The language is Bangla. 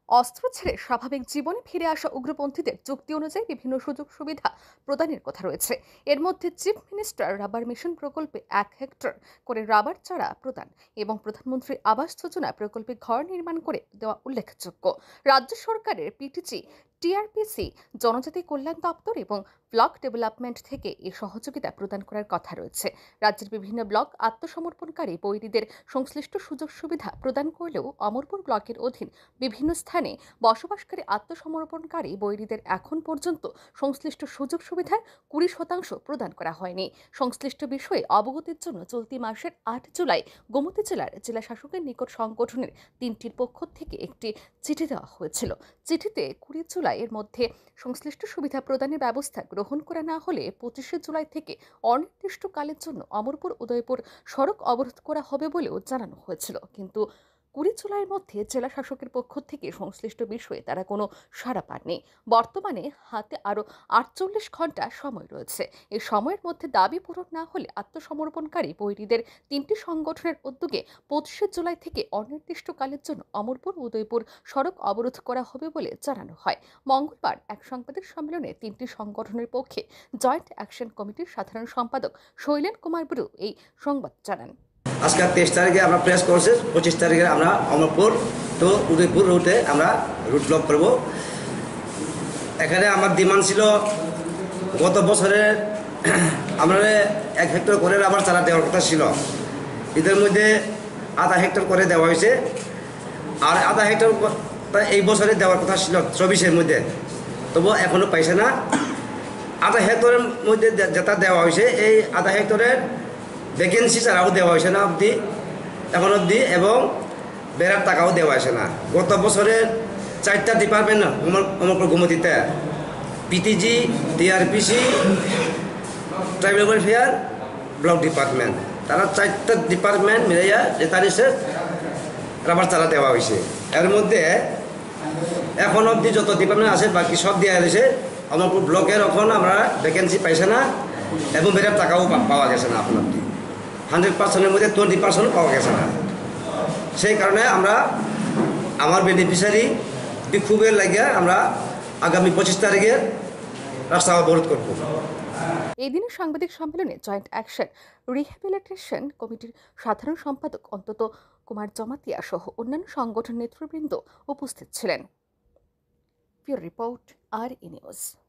অস্ত্র ছেড়ে স্বাভাবিক জীবনে ফিরে আসা উগ্রপন্থীদের চুক্তি অনুযায়ী বিভিন্ন সুযোগ সুবিধা প্রদানের কথা রয়েছে। এর মধ্যে চিফ মিনিস্টার রাবার মিশন প্রকল্পে 1 হেক্টর করে রাবার চারা প্রদান এবং প্রধানমন্ত্রী আবাস যোজনা প্রকল্পে ঘর নির্মাণ করে দেওয়া উল্লেখযোগ্য। রাজ্য সরকারের পিটিজি, টিআরপিসি, জনজাতি কল্যাণ দপ্তর এবং ব্লক ডেভেলপমেন্ট থেকে এই সহযোগিতা প্রদান করার কথা রয়েছে। রাজ্যের বিভিন্ন ব্লক আত্মসমর্পণকারী বৈরীদের সংশ্লিষ্ট সুযোগ সুবিধা প্রদান করলেও অমরপুর ব্লকের অধীন বিভিন্ন স্থানে বসবাসকারী আত্মসমর্পণকারী বৈরীদের এখন পর্যন্ত সংশ্লিষ্ট সুযোগ সুবিধার 20% প্রদান করা হয়নি। সংশ্লিষ্ট বিষয়ে অবগতির জন্য চলতি মাসের 8 জুলাই গোমতী জেলার জেলা শাসকের নিকট সংগঠনের 3টির পক্ষ থেকে একটি চিঠি দেওয়া হয়েছিল। চিঠিতে 20 জুলাইয়ের মধ্যে সংশ্লিষ্ট সুবিধা প্রদানের ব্যবস্থা গ্রহণ করা না হলে 25 জুলাই থেকে অনির্দিষ্টকালের জন্য অমরপুর উদয়পুর সড়ক অবরোধ করা হবে বলেও জানানো হয়েছিল। কিন্তু 20 জুলাইয়ের মধ্যে জেলা শাসকের পক্ষ থেকে সংশ্লিষ্ট বিষয়ে তারা কোনো সাড়া পাননি। বর্তমানে হাতে আরও 48 ঘন্টা সময় রয়েছে। এই সময়ের মধ্যে দাবি পূরণ না হলে আত্মসমর্পণকারী বৈরীদের 3টি সংগঠনের উদ্যোগে 25 জুলাই থেকে অনির্দিষ্টকালের জন্য অমরপুর উদয়পুর সড়ক অবরোধ করা হবে বলে জানানো হয়। মঙ্গলবার এক সাংবাদিক সম্মেলনে 3টি সংগঠনের পক্ষে জয়েন্ট অ্যাকশন কমিটির সাধারণ সম্পাদক শৈলেন কুমার বড়ু এই সংবাদ জানান। আজকে 23 তারিখে আমরা প্রেস করছি, 25 তারিখে আমরা অমরপুর তো উদয়পুর রুটে আমরা রুট ব্লক করব। এখানে আমার ডিমান্ড ছিল গত বছরের আমরা 1 হেক্টর করে রাবার চারা দেওয়ার কথা ছিল। এদের মধ্যে আধা হেক্টর করে দেওয়া হয়েছে, আর আধা হেক্টর এই বছরে দেওয়ার কথা ছিল 24-এর মধ্যে, তবু এখনও পাইছে না। আধা হেক্টরের মধ্যে যেটা দেওয়া হয়েছে এই আধা হেক্টরের ভ্যাকেন্সি ছাড়াও দেওয়া হয়েছে না এখন অবধি, এবং বেড়ার টাকাও দেওয়া হয়েছে না। গত বছরের 4টা ডিপার্টমেন্ট অমরপুর গোমতীতে PTG, TRPC, tribal welfare, block department, তারা 4টা ডিপার্টমেন্ট মিলাইয়া 43 রাবার চারা দেওয়া হয়েছে। এর মধ্যে এখন অবধি যত ডিপার্টমেন্ট আছে বাকি সব দেওয়া হয়েছে। অমরপুর ব্লকের এখন আমরা ভ্যাকেন্সি পাইছে না এবং বেড়ার টাকাও পাওয়া গেছে না। এখন অবধি 100%-এর মধ্যে 20% পাওয়া গেছে না। সেই কারণে আমরা আমার বেনিফিশিয়ারি বিক্ষোভের লাগিয়ে আমরা আগামী 25 তারিখে রাস্তা অবরোধ করব। এই দিনের সাংবাদিক সম্মেলনে জয়েন্ট অ্যাকশন রিহ্যাবিলিটেশন কমিটির সাধারণ সম্পাদক অন্তত কুমার জমাতিয়া সহ অন্যান্য সংগঠন নেতৃবৃন্দ উপস্থিত ছিলেন। Bureau report, RE news.